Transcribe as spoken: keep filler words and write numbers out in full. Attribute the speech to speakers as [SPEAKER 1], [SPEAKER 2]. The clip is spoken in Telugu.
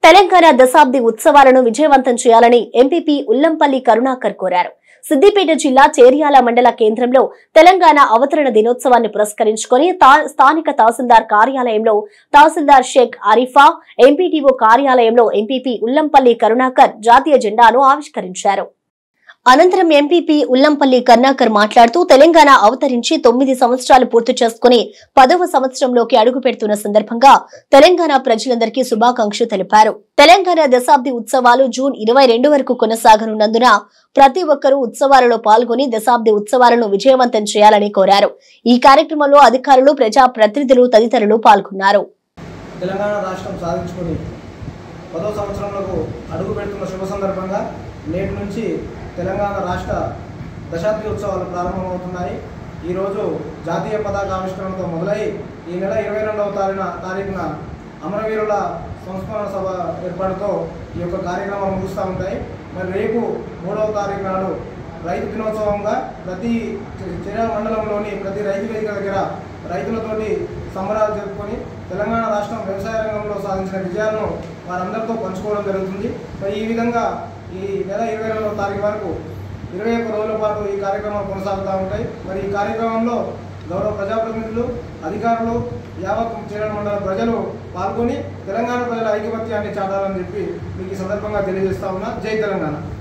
[SPEAKER 1] తెలంగాణ దశాబ్ది ఉత్సవాలను విజయవంతం చేయాలని ఎంపీపీ ఉల్లంపల్లి కరుణాకర్ కోరారు. సిద్దిపేట జిల్లా చేర్యాల మండల కేంద్రంలో తెలంగాణ అవతరణ దినోత్సవాన్ని పురస్కరించుకుని స్థానిక తహసీల్దార్ కార్యాలయంలో తహసీల్దార్ షేక్ ఆరిఫా, ఎంపీటీఓ కార్యాలయంలో ఎంపీపీ ఉల్లంపల్లి కరుణాకర్ జాతీయ జెండాను ఆవిష్కరించారు. అనంతరం ఎంపీపీ ఉల్లంపల్లి కరుణాకర్ మాట్లాడుతూ తెలంగాణ అవతరించి తొమ్మిది సంవత్సరాలు పూర్తి చేసుకుని పదవ సంవత్సరంలోకి అడుగు పెడుతున్న సందర్భంగా తెలంగాణ ప్రజలందరికీ శుభాకాంక్షలు తెలిపారు. తెలంగాణ దశాబ్ది ఉత్సవాలు జూన్ ఇరవై రెండు వరకు కొనసాగనున్నందున ప్రతి ఒక్కరూ ఉత్సవాలలో పాల్గొని దశాబ్ది ఉత్సవాలను విజయవంతం చేయాలని కోరారు. ఈ కార్యక్రమంలో అధికారులు, ప్రజా ప్రతినిధులు తదితరులు పాల్గొన్నారు.
[SPEAKER 2] తెలంగాణ రాష్ట్రం సాధించుకుని పదవ సంవత్సరంలో అడుగు పెడుతున్న శుభ సందర్భంగా నేటి నుంచి తెలంగాణ రాష్ట్ర దశాబ్ది ఉత్సవాలు ప్రారంభమవుతున్నాయి. ఈరోజు జాతీయ పతాక ఆవిష్కరణతో మొదలై ఈ నెల ఇరవై రెండవ తారీఖున తారీఖున అమరవీరుల సంస్మరణ సభ ఏర్పాటుతో ఈ యొక్క కార్యక్రమాలు ముగుస్తూ ఉంటాయి. మరి రేపు మూడవ తారీఖు నాడు రైతు దినోత్సవంగా ప్రతి చేర్యాల మండలంలోని ప్రతి రైతు వేదిక దగ్గర రైతులతోటి సంబరాలు జరుపుకొని తెలంగాణ రాష్ట్రం వ్యవసాయ రంగంలో సాధించిన విజయాలను వారందరితో పంచుకోవడం జరుగుతుంది. మరి ఈ విధంగా ఈ నెల ఇరవై రెండవ తారీఖు వరకు ఇరవై ఒక్క రోజుల పాటు ఈ కార్యక్రమాలు కొనసాగుతూ ఉంటాయి. మరి ఈ కార్యక్రమంలో గౌరవ ప్రజాప్రతినిధులు, అధికారులు, యావత్ చేర్యాల మండల ప్రజలు పాల్గొని తెలంగాణ ప్రజల ఐకమత్యాన్ని చాటాలని చెప్పి మీకు ఈ సందర్భంగా తెలియజేస్తా ఉన్నా. జై తెలంగాణ.